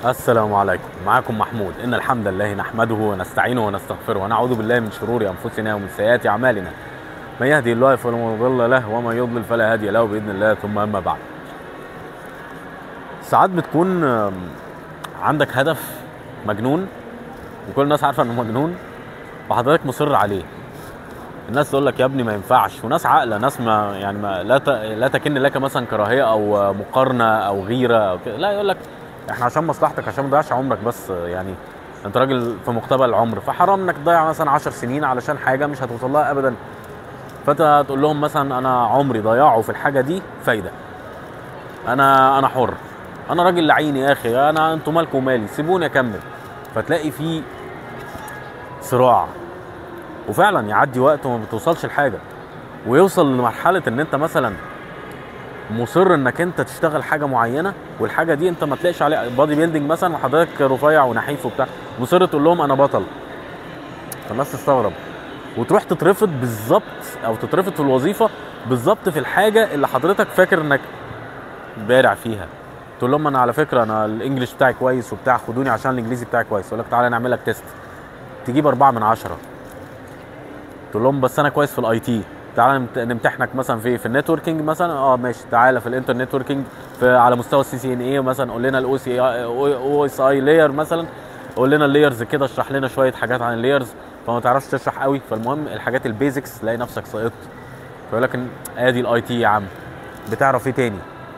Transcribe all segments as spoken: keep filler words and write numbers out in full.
السلام عليكم، معكم محمود. إن الحمد لله نحمده ونستعينه ونستغفره ونعوذ بالله من شرور أنفسنا ومن سيئات أعمالنا. من يهدي الله فلا مضل له ومن يضلل فلا هادي له بإذن الله. ثم أما بعد، ساعات بتكون عندك هدف مجنون وكل الناس عارفة إنه مجنون وحضرتك مصر عليه. الناس تقول لك يا ابني ما ينفعش، وناس عاقلة، ناس ما يعني ما لا ت... لا تكن لك مثلا كراهية أو مقارنة أو غيرة أو كده، لا، يقول لك احنا عشان مصلحتك، عشان ما تضيعش عمرك، بس يعني انت راجل في مقتبل العمر، فحرام انك تضيع مثلا عشر سنين علشان حاجه مش هتوصل لها ابدا. فانت تقول لهم مثلا انا عمري ضيعه في الحاجه دي فايده، انا انا حر، انا راجل لعين يا اخي، انا انتوا مالكم ومالي، سيبوني اكمل. فتلاقي في صراع، وفعلا يعدي وقت وما بتوصلش لحاجه، ويوصل لمرحله ان انت مثلا مصر انك انت تشتغل حاجه معينه، والحاجه دي انت ما تلاقيش عليها بادي بيلدينج مثلا وحضرتك رفيع ونحيف وبتاع، مصر تقول لهم انا بطل. فالناس تستغرب وتروح تترفض بالظبط، او تترفض في الوظيفه بالظبط في الحاجه اللي حضرتك فاكر انك بارع فيها. تقول لهم انا على فكره انا الانجليش بتاعي كويس وبتاع، خدوني عشان الانجليزي بتاعي كويس. يقول لك تعالى نعمل لك تيست، تجيب أربعة من عشرة. تقول لهم بس انا كويس في الاي تي، تعالى نمتحنك مثلا في في النتوركينج مثلا، اه ماشي، تعالى في الانترنت نتوركينج في على مستوى السي سي ان اي مثلا، قول لنا الاو سي او اس اي لاير مثلا، قول لنا اللايرز كده، اشرح لنا شويه حاجات عن اللايرز. فما تعرفش تشرح قوي، فالمهم الحاجات البيزكس تلاقي نفسك سقطت. فيقول لك ادي الاي تي يا عم، بتعرف ايه تاني؟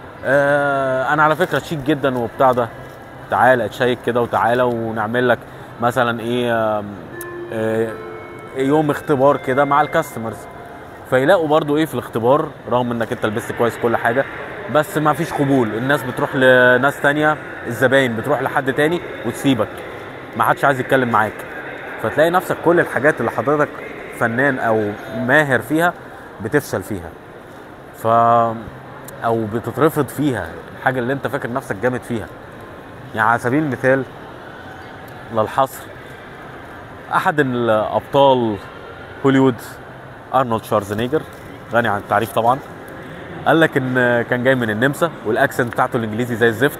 آه انا على فكره شيك جدا وبتاع ده، تعالى اتشيك كده وتعالى ونعمل لك مثلا ايه آه آه يوم اختبار كده مع الكاستمرز. فيلاقوا برضو ايه في الاختبار، رغم انك انت لبست كويس كل حاجه، بس ما فيش قبول، الناس بتروح لناس تانية، الزباين بتروح لحد تاني وتسيبك، ما حدش عايز يتكلم معاك. فتلاقي نفسك كل الحاجات اللي حضرتك فنان او ماهر فيها بتفشل فيها، ف او بتترفض فيها الحاجه اللي انت فاكر نفسك جامد فيها. يعني على سبيل المثال للحصر، احد الابطال هوليوود ارنولد شوارزنيجر، غني عن التعريف طبعا، قال لك ان كان جاي من النمسا والاكسنت بتاعته الانجليزي زي الزفت،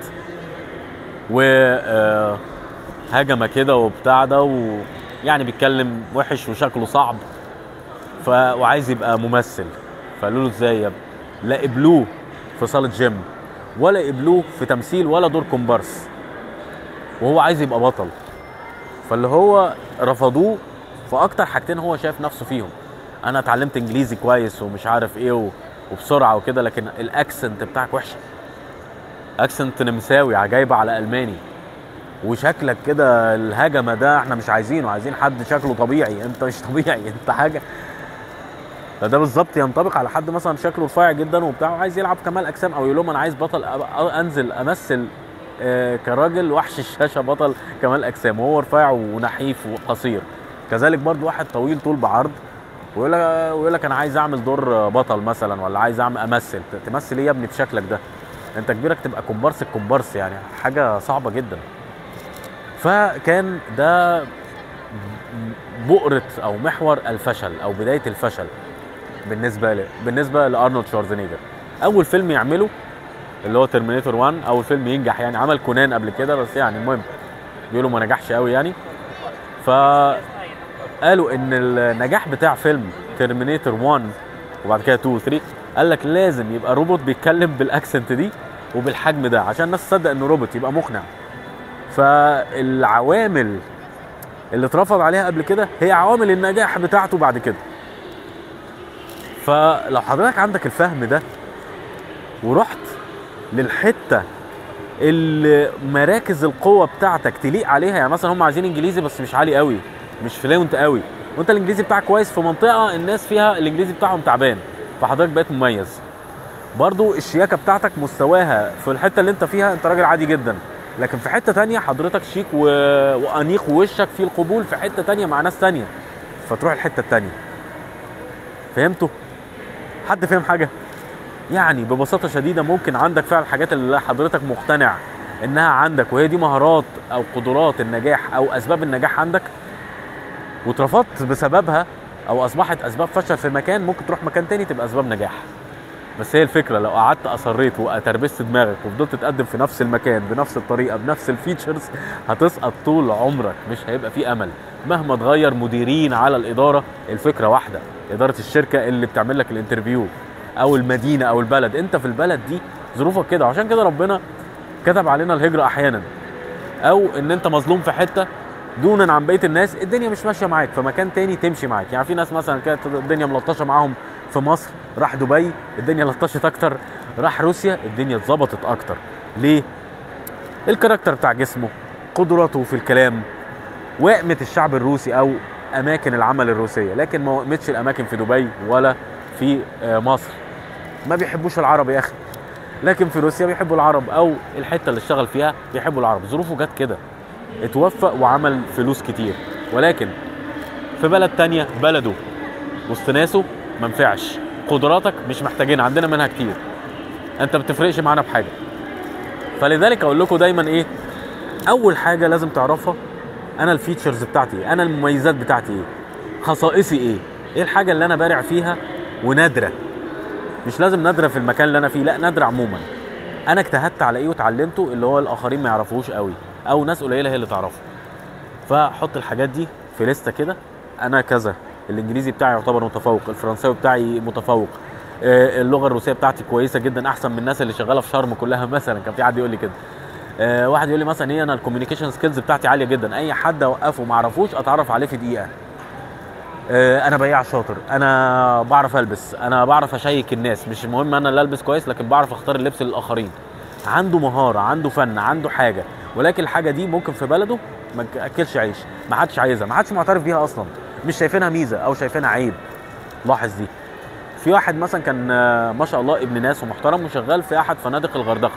و هجمه كده وبتاع ده، ويعني بيتكلم وحش وشكله صعب، ف وعايز يبقى ممثل. فقالوا له ازاي يا ابني؟ لا قبلوه في صاله جيم، ولا قبلوه في تمثيل ولا دور كومبارس، وهو عايز يبقى بطل. فاللي هو رفضوه في اكتر حاجتين هو شايف نفسه فيهم، انا اتعلمت انجليزي كويس ومش عارف ايه وبسرعه وكده، لكن الاكسنت بتاعك وحش، اكسنت نمساوي جايبه على الماني، وشكلك كده الهجمه ده احنا مش عايزينه، عايزين حد شكله طبيعي، انت مش طبيعي، انت حاجه. فده بالظبط ينطبق على حد مثلا شكله رفيع جدا وبتاع وعايز يلعب كمال اجسام، او يقول لهم انا عايز بطل انزل امثل آه كراجل وحش الشاشه، بطل كمال اجسام، وهو رفيع ونحيف وقصير. كذلك برضو واحد طويل طول بعرض ويقول لك ويقول لك انا عايز اعمل دور بطل مثلا، ولا عايز اعمل امثل. تمثل ايه يا ابني بشكلك ده؟ انت كبيرك تبقى كومبارس الكومبارس، يعني حاجه صعبه جدا. فكان ده بؤره او محور الفشل او بدايه الفشل بالنسبه له، بالنسبه لارنولد شوارزنيجر. اول فيلم يعمله اللي هو ترمينيتور واحد، اول فيلم ينجح، يعني عمل كونان قبل كده بس يعني المهم بيقولوا ما نجحش قوي يعني. ف قالوا ان النجاح بتاع فيلم ترمينيتور واحد وبعد كده اتنين و تلاتة، قال لك لازم يبقى روبوت بيتكلم بالاكسنت دي وبالحجم ده عشان الناس تصدق انه روبوت، يبقى مقنع. فالعوامل اللي اترفض عليها قبل كده هي عوامل النجاح بتاعته بعد كده. فلو حضرتك عندك الفهم ده ورحت للحته اللي مراكز القوه بتاعتك تليق عليها، يعني مثلا هم عايزين انجليزي بس مش عالي قوي، مش فلوينت قوي، وانت الانجليزي بتاعك كويس في منطقه الناس فيها الانجليزي بتاعهم تعبان، فحضرتك بقيت مميز. برضو الشياكه بتاعتك مستواها في الحته اللي انت فيها انت راجل عادي جدا، لكن في حته تانية حضرتك شيك و... وانيق ووشك فيه القبول في حته تانية مع ناس تانية، فتروح الحته التانية. فهمتوا؟ حد فهم حاجه؟ يعني ببساطه شديده ممكن عندك فعلا الحاجات اللي حضرتك مقتنع انها عندك وهي دي مهارات او قدرات النجاح او اسباب النجاح عندك، واترفضت بسببها او اصبحت اسباب فشل في مكان، ممكن تروح مكان تاني تبقى اسباب نجاح. بس هي الفكره لو قعدت اصريت وتربست دماغك وفضلت تقدم في نفس المكان بنفس الطريقه بنفس الفيتشرز، هتسقط طول عمرك، مش هيبقى في امل. مهما تغير مديرين على الاداره، الفكره واحده، اداره الشركه اللي بتعمل لك الانترفيو او المدينه او البلد، انت في البلد دي ظروفك كده. وعشان كده ربنا كتب علينا الهجره احيانا، او ان انت مظلوم في حته دونا عن بقيه الناس، الدنيا مش ماشيه معاك في مكان تاني تمشي معاك. يعني في ناس مثلا كانت الدنيا ملطشه معاهم في مصر، راح دبي الدنيا لطشت اكتر، راح روسيا الدنيا اتظبطت اكتر. ليه؟ الكاركتر بتاع جسمه، قدراته في الكلام، وقمه الشعب الروسي او اماكن العمل الروسيه، لكن ما وقمتش الاماكن في دبي ولا في مصر. ما بيحبوش العرب يا اخي، لكن في روسيا بيحبوا العرب، او الحته اللي اشتغل فيها بيحبوا العرب. ظروفه جت كده، اتوفق وعمل فلوس كتير. ولكن في بلد تانية، بلده وسط ناسه، ما نفعش. قدراتك مش محتاجين، عندنا منها كتير، انت ما بتفرقش معانا بحاجه. فلذلك اقول لكم دايما ايه، اول حاجه لازم تعرفها، انا الفيتشرز بتاعتي ايه، انا المميزات بتاعتي ايه، خصائصي ايه، ايه الحاجه اللي انا بارع فيها ونادره. مش لازم نادره في المكان اللي انا فيه، لا نادره عموما. انا اجتهدت على ايه وتعلمته اللي هو الاخرين ما يعرفوهوش قوي، او ناس قليله هي اللي تعرفه. فحط الحاجات دي في لسته كده، انا كذا، الانجليزي بتاعي يعتبر متفوق، الفرنساوي بتاعي متفوق، اللغه الروسيه بتاعتي كويسه جدا، احسن من الناس اللي شغاله في شرم كلها مثلا. كان في حد يقول لي كده، أه واحد يقول لي مثلا ايه، انا الكوميونيكيشن سكيلز بتاعتي عاليه جدا، اي حد اوقفه ما اعرفوش اتعرف عليه في دقيقه. أه انا بياع شاطر، انا بعرف البس، انا بعرف اشيك الناس، مش مهم انا اللي البس كويس، لكن بعرف اختار اللبس للاخرين. عنده مهاره، عنده فن، عنده حاجه، ولكن الحاجه دي ممكن في بلده ما تاكلش عيش، ما حدش عايزها، ما حدش معترف بيها اصلا، مش شايفينها ميزه او شايفينها عيب. لاحظ دي. في واحد مثلا كان ما شاء الله ابن ناس ومحترم وشغال في احد فنادق الغردقه،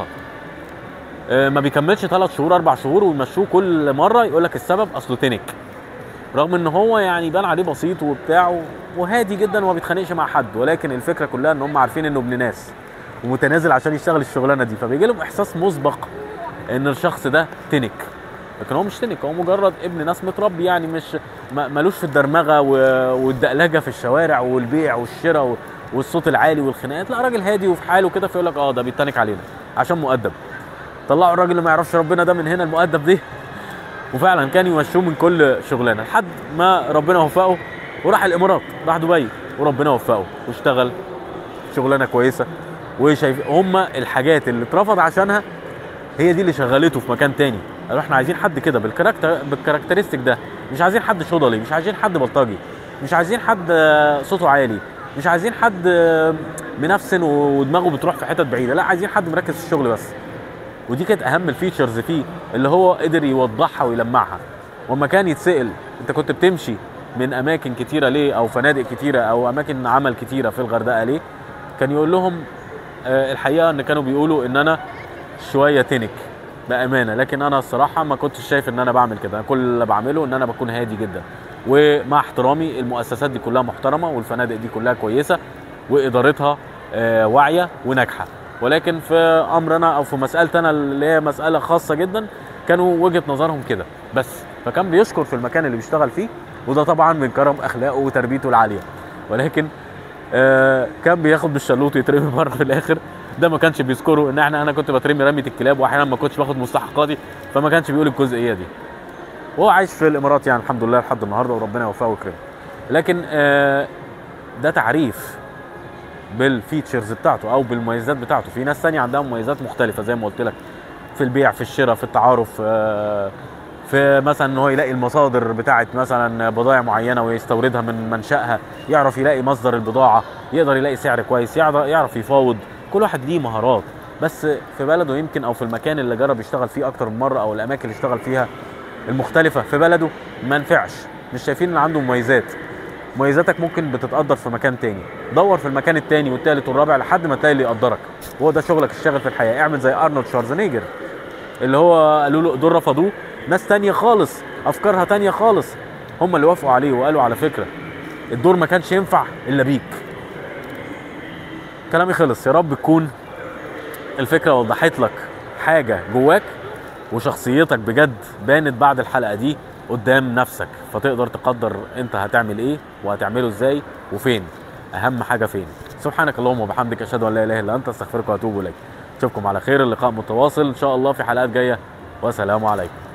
ما بيكملش ثلاث شهور اربع شهور ويمشوه كل مره، يقول لك السبب اصله تنك، رغم ان هو يعني بان عليه بسيط وبتاع وهادي جدا وما بيتخانقش مع حد، ولكن الفكره كلها ان هم عارفين انه ابن ناس ومتنازل عشان يشتغل الشغلانه دي، فبيجي لهم احساس مسبق ان الشخص ده تنك، لكن هو مش تنك، هو مجرد ابن ناس متربي، يعني مش مالوش في الدرمغه والدقلجه في الشوارع والبيع والشراء والصوت العالي والخناقات، لا راجل هادي وفي حاله كده، فيقول لك اه ده بيتنك علينا عشان مؤدب. طلعوا الراجل اللي ما يعرفش ربنا ده من هنا، المؤدب دي، وفعلا كان يمشوه من كل شغلانه لحد ما ربنا وفقه وراح الامارات، راح دبي وربنا وفقه واشتغل شغلانه كويسه. وشايف هم الحاجات اللي اترفض عشانها هي دي اللي شغلته في مكان تاني. قالوا احنا عايزين حد كده بالكاركتر بالكاركترستيك ده، مش عايزين حد شضلي، مش عايزين حد بلطجي، مش عايزين حد صوته عالي، مش عايزين حد منفسن ودماغه بتروح في حتت بعيده، لا عايزين حد مركز في الشغل بس. ودي كانت اهم الفيتشرز فيه اللي هو قدر يوضحها ويلمعها. وما كان يتسأل انت كنت بتمشي من اماكن كتيره ليه، او فنادق كتيره او اماكن عمل كتيره في الغردقه ليه، كان يقول لهم آه الحقيقه ان كانوا بيقولوا ان انا شويه تنك بامانه، لكن انا الصراحه ما كنتش شايف ان انا بعمل كده، كل اللي بعمله ان انا بكون هادي جدا. ومع احترامي المؤسسات دي كلها محترمه والفنادق دي كلها كويسه وادارتها آه واعيه وناجحه، ولكن في امرنا او في مسالتي انا اللي هي مساله خاصه جدا كانوا وجهه نظرهم كده بس. فكان بيشكر في المكان اللي بيشتغل فيه، وده طبعا من كرم اخلاقه وتربيته العاليه، ولكن آه كان بياخد بالشلوط يترمي بره في الاخر. ده ما كانش بيذكره ان احنا انا كنت بترمي رميه الكلاب واحيانا ما كنتش باخد مستحقاتي، فما كانش بيقول الجزئيه دي. وهو عايش في الامارات يعني الحمد لله لحد النهارده وربنا يوفقه ويكرمه. لكن آه ده تعريف بالفيتشرز بتاعته او بالمميزات بتاعته. في ناس ثانيه عندها مميزات مختلفه زي ما قلت لك، في البيع، في الشراء، في التعارف، في مثلا ان هو يلاقي المصادر بتاعه مثلا بضائع معينه ويستوردها من منشأها، يعرف يلاقي مصدر البضاعه، يقدر يلاقي سعر كويس، يعرف يفاوض. كل واحد ليه مهارات، بس في بلده يمكن او في المكان اللي جرب يشتغل فيه اكتر من مره او الاماكن اللي اشتغل فيها المختلفه في بلده ما نفعش، مش شايفين ان عنده مميزات. مميزاتك ممكن بتتقدر في مكان تاني، دور في المكان التاني والتالت والرابع لحد ما تلاقي اللي يقدرك، وهو ده شغلك الشاغل في الحياه. اعمل زي ارنولد شوارزنيجر اللي هو قالوا له دول رفضوه، ناس تانية خالص افكارها تانية خالص هم اللي وافقوا عليه وقالوا على فكره الدور ما كانش ينفع الا بيك. كلامي خلص. يا رب تكون الفكره وضحت لك حاجه جواك وشخصيتك بجد بانت بعد الحلقه دي قدام نفسك، فتقدر تقدر انت هتعمل ايه وهتعمله ازاي وفين، اهم حاجه فين. سبحانك اللهم وبحمدك، اشهد ان لا اله الا انت، استغفرك واتوب اليك. اشوفكم على خير، اللقاء متواصل ان شاء الله في حلقات جايه، والسلام عليكم.